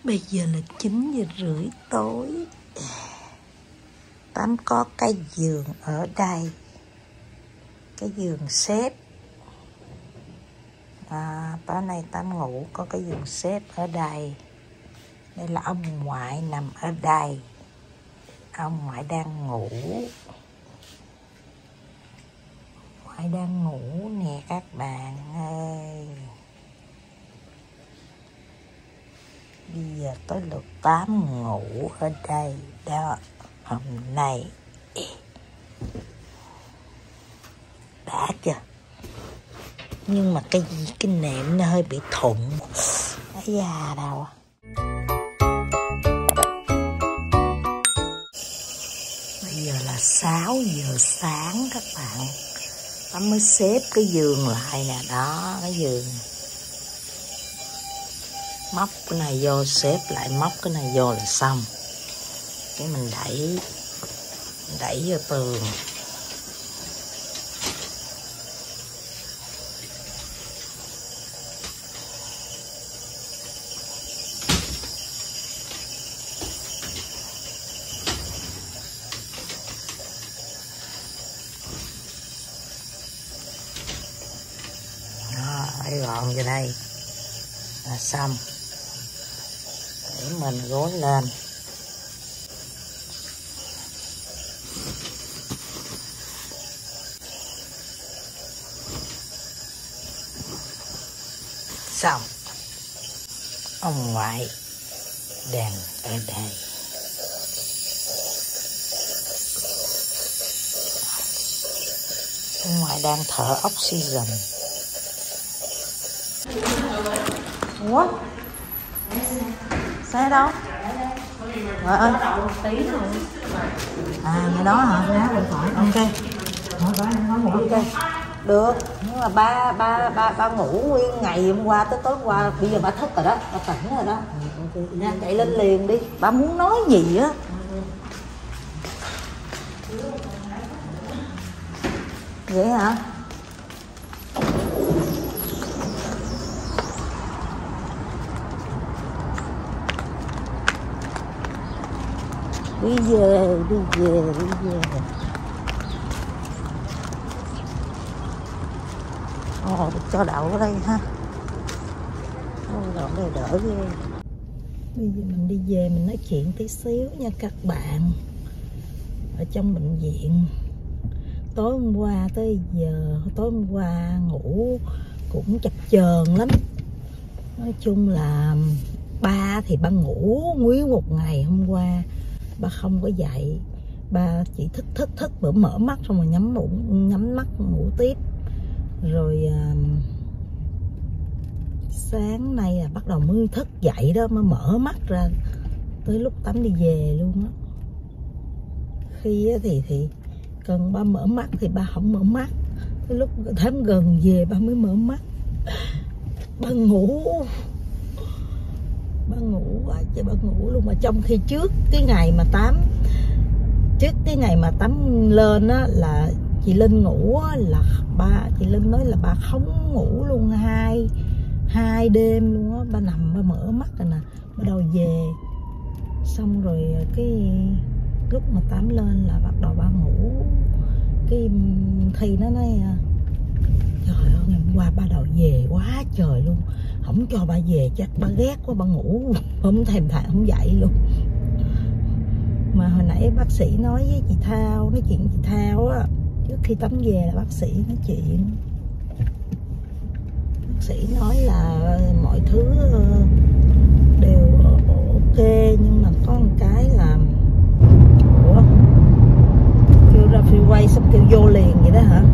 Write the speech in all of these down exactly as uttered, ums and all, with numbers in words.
Bây giờ là chín giờ rưỡi tối. Tám có cái giường ở đây, cái giường xếp. À, tối nay Tám ngủ có cái giường xếp ở đây. Đây là ông ngoại nằm ở đây. Ông ngoại đang ngủ. Ngoại đang ngủ nè các bạn ơi. Bây giờ tới lượt Tám ngủ ở đây đó. Hôm nay đã chưa? Nhưng mà cái gì cái nệm nó hơi bị thụng. Cái da đâu. Bây giờ là sáu giờ sáng các bạn. Tám mới xếp cái giường lại nè. Đó, cái giường. Móc cái này vô, xếp lại, móc cái này vô là xong. Cái mình đẩy Đẩy vô tường. Đó, đẩy gọn vô đây là xong. Để mình gối lên. Xong. Ông ngoại đang ở đây. Ông ngoại đang thở oxygen. Ủa? Xe đâu? Rồi ơi. À, ngày đó hả? Ok. Ok. Được, nhưng mà ba ba ba ba ngủ nguyên ngày hôm qua tới tối hôm qua, bây giờ ba thức rồi đó, ba tỉnh rồi đó. Nha, chạy lên liền đi, ba muốn nói gì á. Vậy hả? Đi về, đi về, đi về. Ồ, cho đậu ở đây ha. Ồ, đậu đây đỡ ghê. Bây giờ mình đi về mình nói chuyện tí xíu nha các bạn. Ở trong bệnh viện. Tối hôm qua tới giờ, tối hôm qua ngủ cũng chập chờn lắm. Nói chung là ba thì ba ngủ nguyên một ngày hôm qua. Ba không có dậy. Ba chỉ thức thức thức bữa mở mắt xong rồi nhắm ngủ, nhắm mắt ngủ tiếp. Rồi uh, sáng nay là bắt đầu mới thức dậy đó, mới mở mắt ra. Tới lúc Tám đi về luôn á. Khi thì thì cần ba mở mắt thì ba không mở mắt. Tới lúc Tám gần về ba mới mở mắt. Ba ngủ. Ba ngủ quá chứ, ba ngủ luôn. Mà trong khi trước cái ngày mà Tám Trước cái ngày mà Tám lên á là chị Linh ngủ là ba, chị Linh nói là ba không ngủ luôn hai hai đêm luôn á. Ba nằm ba mở mắt rồi nè, bắt đầu về. Xong rồi cái lúc mà Tám lên là bắt đầu ba ngủ. Cái Thi nó nói trời ơi ngày hôm qua ba đầu về quá trời luôn, không cho ba về chắc ba ghét quá, ba ngủ không thèm thà không dậy luôn. Mà hồi nãy bác sĩ nói với chị Thao, nói chuyện với chị Thao á, trước khi Tám về là bác sĩ nói chuyện. Bác sĩ nói là mọi thứ đều ok, nhưng mà có một cái là ủa, kêu ra freeway xong kêu vô liền vậy đó hả?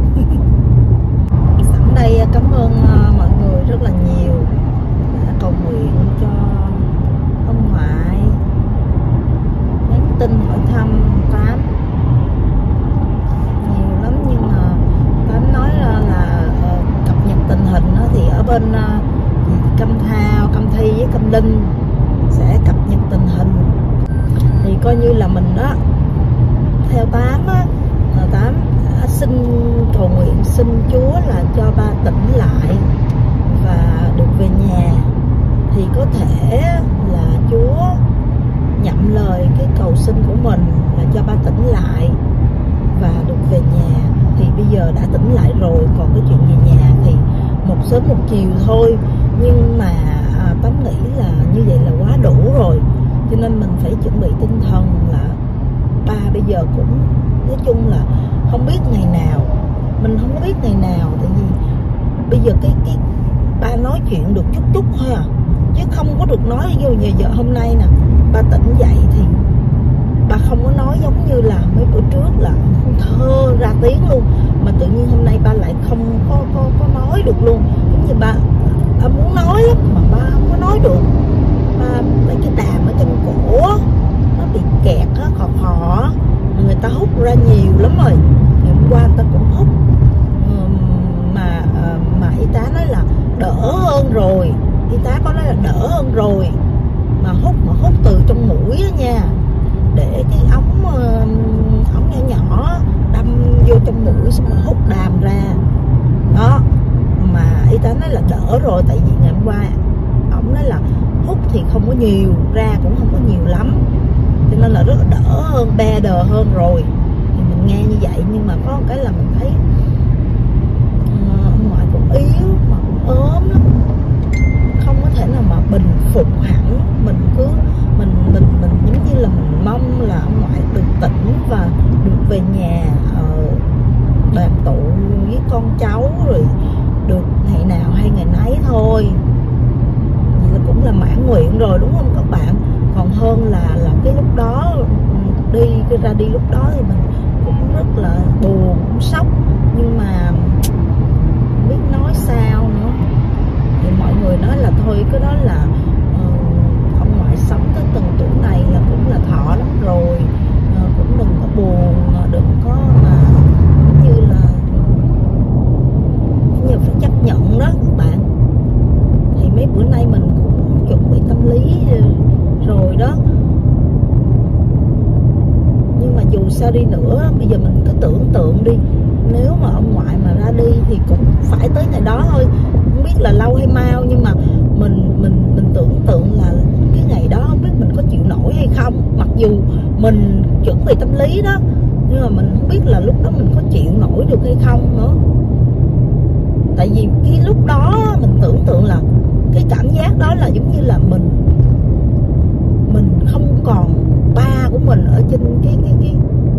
Sẵn đây cảm ơn mọi người rất là nhiều đã cầu nguyện cho ông ngoại, nhắn tin hỏi thăm Tám nhiều lắm. Nhưng mà Tám nói là, là cập nhật tình hình đó, thì ở bên uh, Cam Thao, Cam Thi với Cam Linh sẽ cập nhật tình hình. Thì coi như là mình đó, theo Tám á, là Tám xin cầu nguyện xin Chúa là cho ba tỉnh lại và được về nhà, thì có thể là mình là cho ba tỉnh lại và được về nhà. Thì bây giờ đã tỉnh lại rồi, còn cái chuyện về nhà thì một sớm một chiều thôi. Nhưng mà à, Tấm nghĩ là như vậy là quá đủ rồi, cho nên mình phải chuẩn bị tinh thần là ba bây giờ cũng nói chung là không biết ngày nào, mình không biết ngày nào, tại vì bây giờ cái cái ba nói chuyện được chút chút thôi à, chứ không có được nói. Vô giờ, giờ hôm nay nè, ba tỉnh dậy thì ba không có nói giống như là mấy bữa trước là không thơ ra tiếng luôn, mà tự nhiên hôm nay ba lại không có có có nói được luôn. Giống như ba ba muốn nói lắm mà ba không có nói được. Ba tại cái đàm ở trong cổ nó bị kẹt á, khò khò, người ta hút ra nhiều lắm rồi. Ngày hôm qua người ta cũng hút mà mà y tá nói là đỡ hơn rồi, y tá có nói là đỡ hơn rồi, mà hút mà hút từ trong mũi á nha, để cái ống ống nhỏ nhỏ đâm vô trong mũi xong rồi hút đàm ra đó. Mà y tá nói là đỡ rồi, tại vì ngày hôm qua ổng nói là hút thì không có nhiều, ra cũng không có nhiều lắm, cho nên là rất là đỡ hơn, better hơn rồi. Thì mình nghe như vậy, nhưng mà có một cái là mình thấy ông ngoại cũng yếu mà cũng ốm lắm, không có thể nào mà bình phục hẳn. Mình cứ mình mình mình giống như là mình mong là ông ngoại được tỉnh và được về nhà uh, đoàn tụ với con cháu, rồi được ngày nào hay ngày nấy thôi. Vậy là cũng là mãn nguyện rồi, đúng không các bạn? Còn hơn là là cái lúc đó đi ra đi lúc đó thì mình cũng rất là buồn, cũng sốc, nhưng mà không biết nói sao nữa. Thì mọi người nói là thôi cái đó là uh, ông ngoại sống tới từng tuổi này là cũng là thọ lắm rồi, uh, cũng đừng có buồn, đừng có mà như là như phải chấp nhận đó các bạn. Thì mấy bữa nay mình cũng chuẩn bị tâm lý rồi đó, nhưng mà dù sao đi nữa, bây giờ mình cứ tưởng tượng đi, nếu mà ông ngoại mà ra đi thì cũng phải tới ngày đó thôi, không biết là lâu hay mau, nhưng mà mình mình mình tưởng tượng là cái ngày đó không biết mình có chịu nổi hay không. Mặc dù mình chuẩn bị tâm lý đó, nhưng mà mình không biết là lúc đó mình có chịu nổi được hay không nữa. Tại vì cái lúc đó mình tưởng tượng là cái cảm giác đó là giống như là mình mình không còn ba của mình ở trên cái cái cái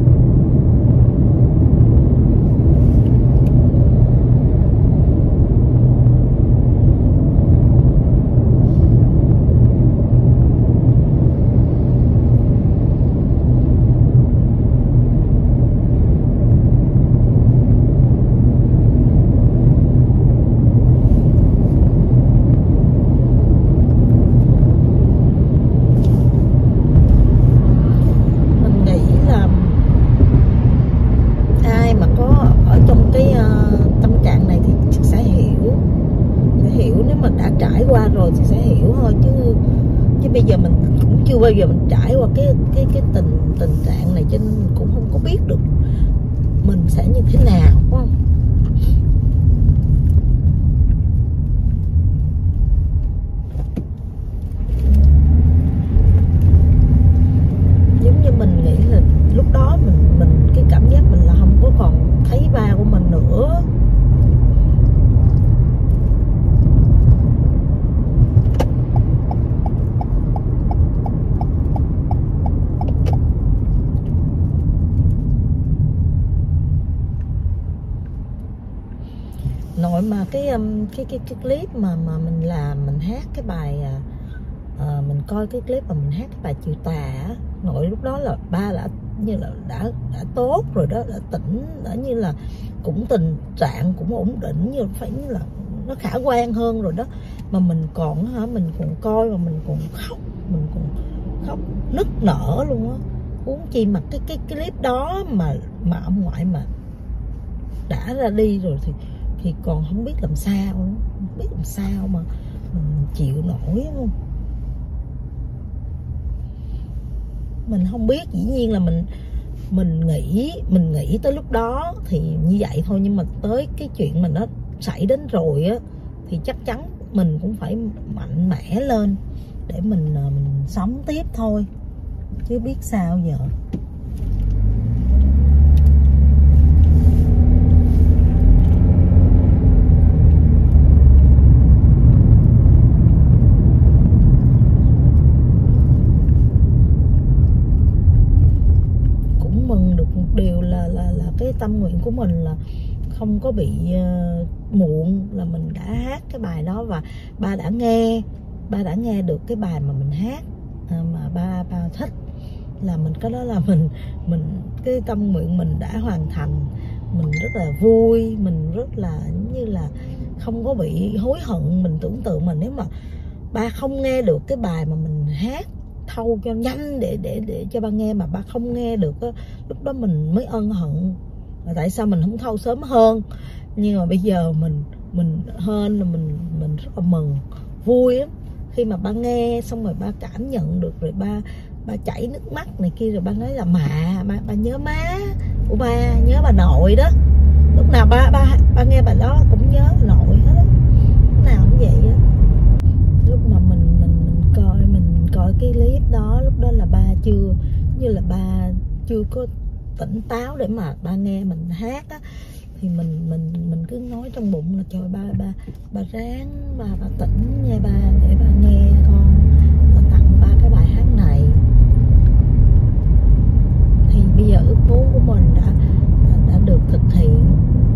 bao giờ mình trải qua cái cái cái tình tình trạng này, cho nên cũng không có biết được mình sẽ như thế nào, đúng không? Giống như mình nghĩ là lúc đó mình mình cái cảm giác mình là không có còn thấy ba của mình nữa. Nội mà cái cái cái cái clip mà mà mình làm, mình hát cái bài à, mình coi cái clip mà mình hát cái bài Chiều Tà á, nội lúc đó là ba đã như là đã đã tốt rồi đó, đã tỉnh, đã như là cũng tình trạng cũng ổn định, như phải như là nó khả quan hơn rồi đó. Mà mình còn hả, mình còn coi mà mình còn khóc, mình còn khóc nức nở luôn á. Huống chi mà cái cái cái clip đó mà mà ông ngoại mà đã ra đi rồi thì thì còn không biết làm sao, không biết làm sao mà mình chịu nổi, không? Mình không biết, dĩ nhiên là mình mình nghĩ mình nghĩ tới lúc đó thì như vậy thôi, nhưng mà tới cái chuyện mình nó xảy đến rồi á thì chắc chắn mình cũng phải mạnh mẽ lên để mình mình sống tiếp thôi, chứ biết sao giờ. cái tâm nguyện của mình là không có bị uh, muộn, là mình đã hát cái bài đó và ba đã nghe, ba đã nghe được cái bài mà mình hát uh, mà ba ba thích, là mình cái đó là mình mình cái tâm nguyện mình đã hoàn thành. Mình rất là vui, mình rất là như là không có bị hối hận. Mình tưởng tượng mà nếu mà ba không nghe được cái bài mà mình hát thâu cho nhanh để để để cho ba nghe mà ba không nghe được á, lúc đó mình mới ân hận là tại sao mình không thâu sớm hơn. Nhưng mà bây giờ mình mình hơn là mình mình rất là mừng, vui lắm. Khi mà ba nghe xong rồi ba cảm nhận được, rồi ba ba chảy nước mắt này kia, rồi ba nói là mạ ba, ba nhớ má của ba, nhớ bà nội đó. Lúc nào ba ba ba nghe bài đó cũng nhớ bà nội hết á, lúc nào cũng vậy á. Lúc mà mình mình mình coi mình coi cái clip đó, lúc đó là ba chưa như là ba chưa có tỉnh táo để mà ba nghe mình hát á, thì mình mình mình cứ nói trong bụng là trời ba ba ba ráng ba ba tỉnh nha ba, để ba nghe con, ba tặng ba cái bài hát này. Thì bây giờ ước muốn của mình đã đã được thực hiện.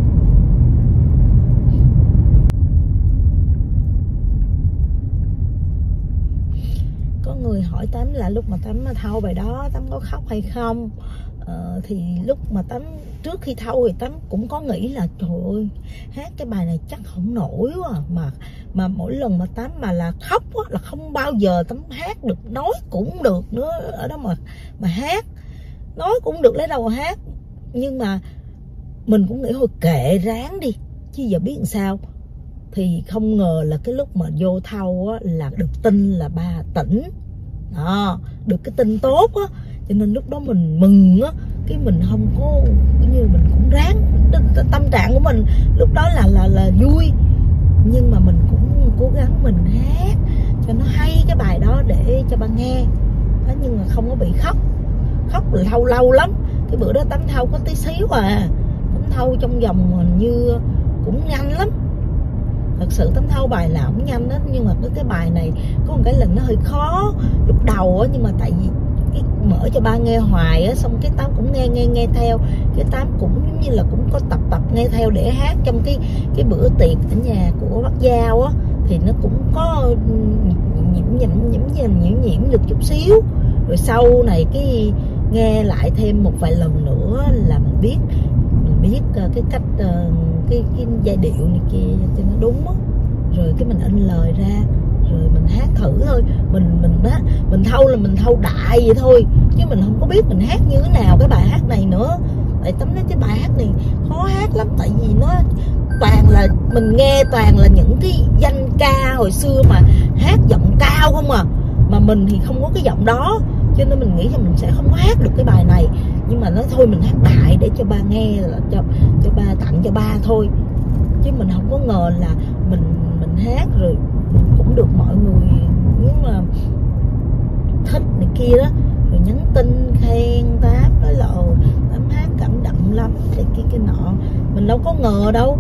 Có người hỏi Tám là lúc mà Tám thâu bài đó Tám có khóc hay không? Ờ, thì lúc mà Tám trước khi thâu thì Tám cũng có nghĩ là trời ơi, hát cái bài này chắc không nổi quá. Mà mà mỗi lần mà Tám mà là khóc á, là không bao giờ Tám hát được, nói cũng được nữa ở đó mà mà hát, nói cũng được lấy đầu hát. Nhưng mà mình cũng nghĩ thôi kệ ráng đi chứ giờ biết làm sao. Thì không ngờ là cái lúc mà vô thâu á, là được tin là ba tỉnh đó, được cái tin tốt á, cho nên lúc đó mình mừng á, cái mình không có cái như mình cũng ráng, tâm trạng của mình lúc đó là là là vui, nhưng mà mình cũng cố gắng mình hát cho nó hay cái bài đó để cho ba nghe đó, nhưng mà không có bị khóc. Khóc lâu lâu lắm, cái bữa đó Tám thâu có tí xíu à, Tám thâu trong vòng hình như cũng nhanh lắm. Thật sự Tám thâu bài nào cũng nhanh đó, nhưng mà cái cái bài này có một cái lần nó hơi khó lúc đầu á, nhưng mà tại vì cái mở cho ba nghe hoài á, xong cái Tám cũng nghe nghe nghe theo, cái Tám cũng giống như là cũng có tập tập nghe theo để hát trong cái cái bữa tiệc ở nhà của bác Giao á, thì nó cũng có nhiễm nhiễm nhiễm nhiễm nhiễm nhiễm được chút xíu. Rồi sau này cái nghe lại thêm một vài lần nữa là mình biết mình biết cái cách cái cái giai điệu này kia cho nó đúng á, rồi cái mình in lời ra rồi mình hát thử thôi. Mình mình á mình thâu là mình thâu đại vậy thôi, chứ mình không có biết mình hát như thế nào cái bài hát này nữa. Tại Tấm nói cái bài hát này khó hát lắm, tại vì nó toàn là mình nghe toàn là những cái danh ca hồi xưa mà hát giọng cao không à, mà mình thì không có cái giọng đó, cho nên mình nghĩ là mình sẽ không có hát được cái bài này. Nhưng mà nói thôi mình hát đại để cho ba nghe, là cho cho ba tặng cho ba thôi, chứ mình không có ngờ là mình mình hát rồi cũng được mọi người nếu mà thích này kia đó, rồi nhắn tin khen Tám, nói là Tám hát cảm động lắm thì kia cái nọ, mình đâu có ngờ đâu.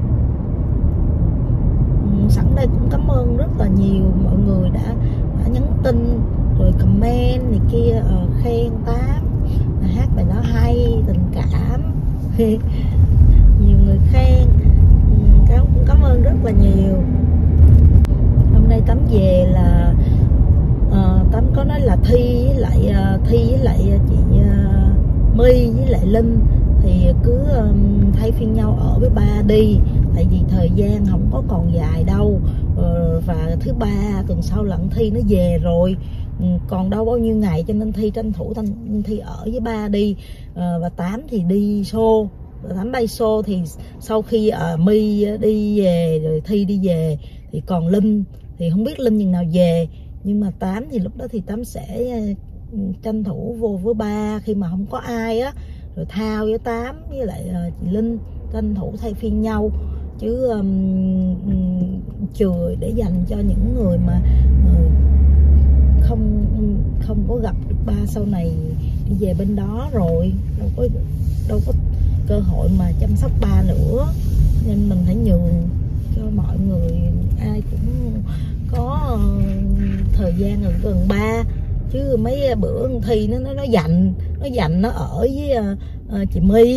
Sẵn đây cũng cảm ơn rất là nhiều mọi người đã, đã nhắn tin rồi comment này kia uh, khen Tám hát bài đó hay, tình cảm nhiều người khen, Tám cũng cảm ơn rất là nhiều. Hôm nay Tám về là uh, Tám có nói là Thi với lại uh, Thi với lại chị uh, My với lại Linh thì cứ um, thay phiên nhau ở với ba đi, tại vì thời gian không có còn dài đâu. uh, và thứ ba tuần sau lận Thi nó về rồi, còn đâu bao nhiêu ngày, cho nên Thi tranh thủ thanh Thi ở với ba đi. À, và Tám thì đi show, Tám bay show thì sau khi uh, My đi về rồi Thi đi về thì còn Linh thì không biết Linh chừng nào về, nhưng mà Tám thì lúc đó thì Tám sẽ uh, tranh thủ vô với ba khi mà không có ai á, rồi Thao với Tám với lại uh, chị Linh tranh thủ thay phiên nhau, chứ um, um, chừa để dành cho những người mà uh, không không có gặp được ba sau này đi về bên đó rồi, đâu có đâu có cơ hội mà chăm sóc ba nữa, nên mình phải nhường cho mọi người, ai cũng có thời gian gần gần ba. Chứ mấy bữa Thi nó nó nó dành nó dành nó ở với uh, chị My,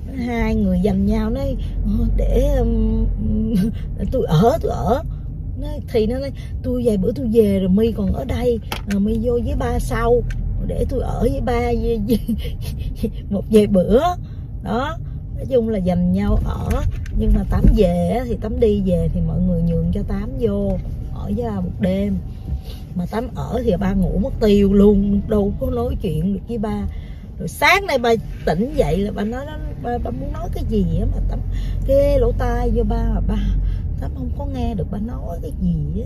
Hai người giành nhau nói để um, tôi ở tôi ở nói, thì nó nói tôi vài bữa tôi về rồi My còn ở đây, rồi My vô với ba sau để tôi ở với ba với, với, một vài bữa đó. Nói chung là giành nhau ở, nhưng mà Tám về thì Tám đi về thì mọi người nhường cho Tám vô ở với ba một đêm. Mà Tám ở thì ba ngủ mất tiêu luôn, đâu có nói chuyện được với ba. Rồi sáng nay ba tỉnh dậy là ba nói đó, ba, ba muốn nói cái gì á mà Tám kê lỗ tai vô ba, mà ba Tám không có nghe được ba nói cái gì á,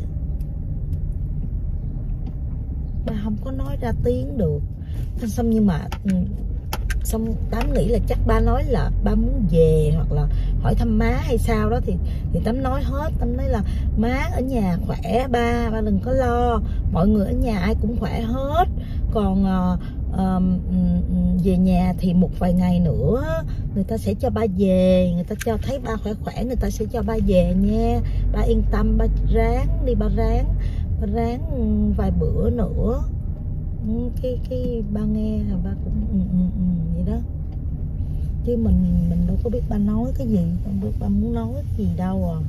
ba không có nói ra tiếng được. Xong nhưng mà xong Tám nghĩ là chắc ba nói là ba muốn về hoặc là hỏi thăm má hay sao đó, thì thì Tám nói hết. Tám nói là má ở nhà khỏe ba, ba đừng có lo, mọi người ở nhà ai cũng khỏe hết. Còn uh, uh, về nhà thì một vài ngày nữa người ta sẽ cho ba về, người ta cho thấy ba khỏe khỏe người ta sẽ cho ba về nha. Ba yên tâm, ba ráng đi, ba ráng ba ráng vài bữa nữa. Cái cái ba nghe là ba cũng ừ, ừ, ừ, vậy đó, chứ mình mình đâu có biết ba nói cái gì, không biết ba muốn nói cái gì đâu à.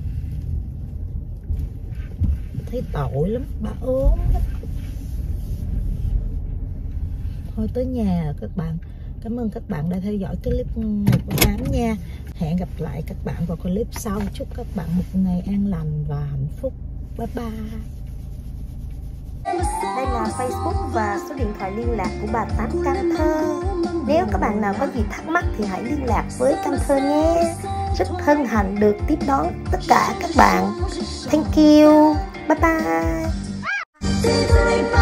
Thấy tội lắm, ba ốm lắm. Thôi tới nhà các bạn. Cảm ơn các bạn đã theo dõi cái clip một của Tám nha. Hẹn gặp lại các bạn vào clip sau. Chúc các bạn một ngày an lành và hạnh phúc. Bye bye. Đây là Facebook và số điện thoại liên lạc của bà Tám Can Thơ. Nếu các bạn nào có gì thắc mắc thì hãy liên lạc với Can Thơ nhé. Rất hân hạnh được tiếp đón tất cả các bạn. Thank you. Bye bye.